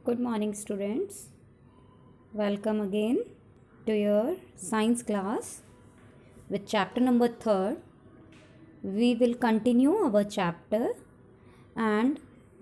Good morning, students. Welcome again to your science class with chapter number 3rd. We will continue our chapter, and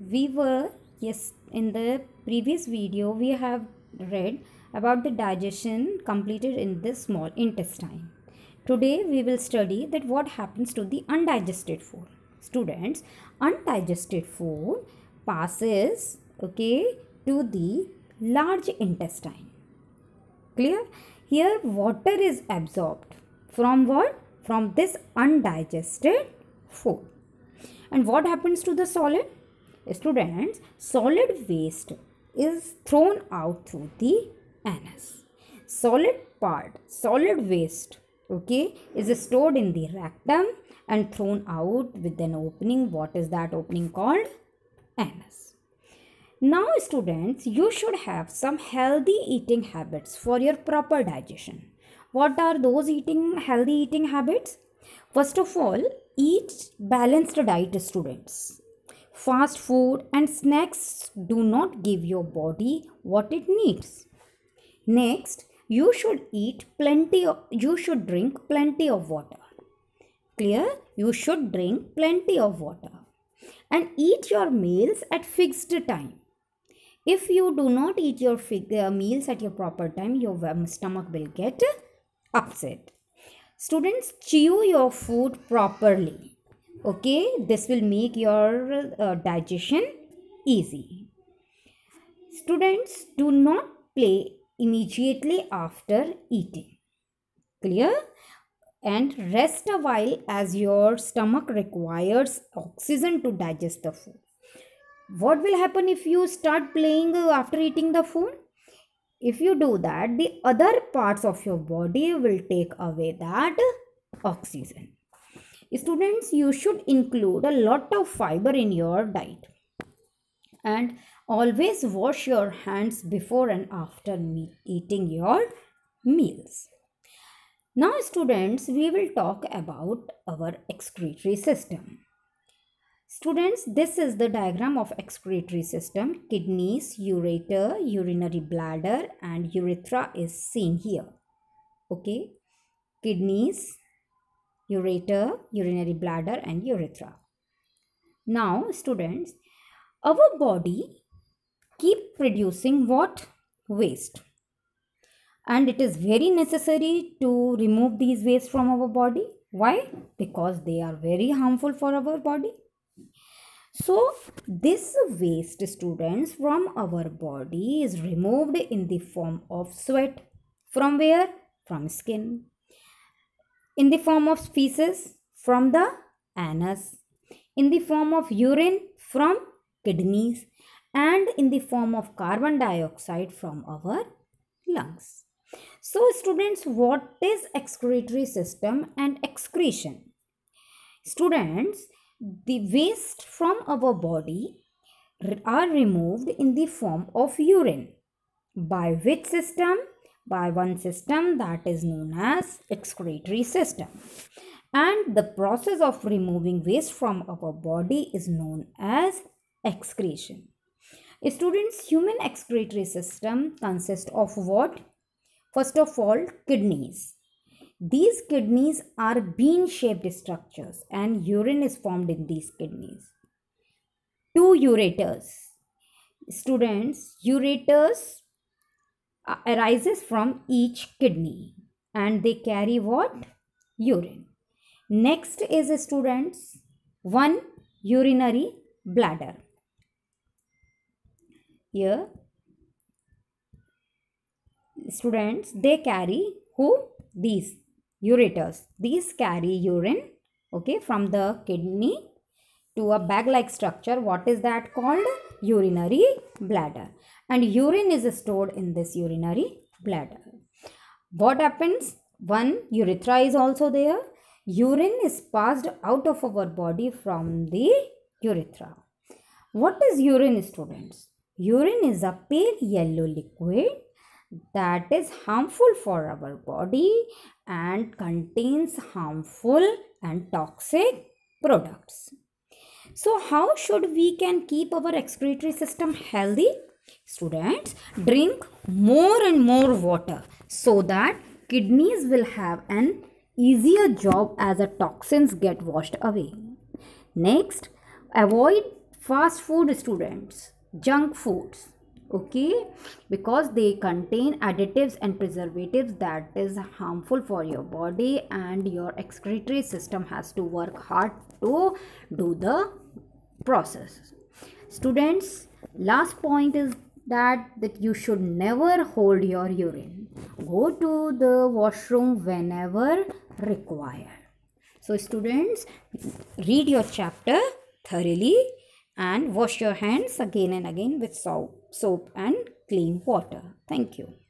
in the previous video we have read about the digestion completed in the small intestine. Today we will study that what happens to the undigested food. Students, undigested food passes to the large intestine. Clear? Here water is absorbed from what? From this undigested food. And what happens to the solid? Students, solid waste is thrown out through the anus. Solid waste, is stored in the rectum and thrown out with an opening. What is that opening called? Anus. Now, students, you should have some healthy eating habits for your proper digestion. What are those healthy eating habits? First of all, eat balanced diet, students. Fast food and snacks do not give your body what it needs. Next, you should drink plenty of water. Clear? You should drink plenty of water. And eat your meals at fixed time. If you do not eat your meals at your proper time, your stomach will get upset. Students, chew your food properly. This will make your digestion easy. Students, do not play immediately after eating. Clear? And rest a while as your stomach requires oxygen to digest the food. What will happen if you start playing after eating the food? If you do that, the other parts of your body will take away that oxygen. Students, you should include a lot of fiber in your diet. And always wash your hands before and after eating your meals. Now, students, we will talk about our excretory system. Students, this is the diagram of excretory system. Kidneys, ureter, urinary bladder and urethra is seen here. Kidneys, ureter, urinary bladder and urethra. Now, students, our body keep producing what? Waste. And it is very necessary to remove these waste from our body. Why? Because they are very harmful for our body. So, this waste, students, from our body is removed in the form of sweat. From where? From skin. In the form of feces? From the anus. In the form of urine? From kidneys. And in the form of carbon dioxide from our lungs. So, students, what is excretory system and excretion? Students, the waste from our body are removed in the form of urine. By which system? By one system that is known as excretory system. And the process of removing waste from our body is known as excretion. Students, human excretory system consists of what? First of all, kidneys. These kidneys are bean-shaped structures and urine is formed in these kidneys. 2 ureters. Students, ureters arises from each kidney and they carry what? Urine. Next is, students, 1 urinary bladder. Here, students, they carry who? These ureters. These carry urine, from the kidney to a bag-like structure. What is that called? Urinary bladder. And urine is stored in this urinary bladder. What happens? 1 urethra is also there. Urine is passed out of our body from the urethra. What is urine, students? Urine is a pale yellow liquid that is harmful for our body and contains harmful and toxic products. So how should we can keep our excretory system healthy? Students, drink more and more water so that kidneys will have an easier job as the toxins get washed away. Next, avoid fast food, students, junk foods, okay, because they contain additives and preservatives that is harmful for your body, and your excretory system has to work hard to do the process. Students, last point is that you should never hold your urine. Go to the washroom whenever required. So students, read your chapter thoroughly and wash your hands again and again with soap and clean water. Thank you.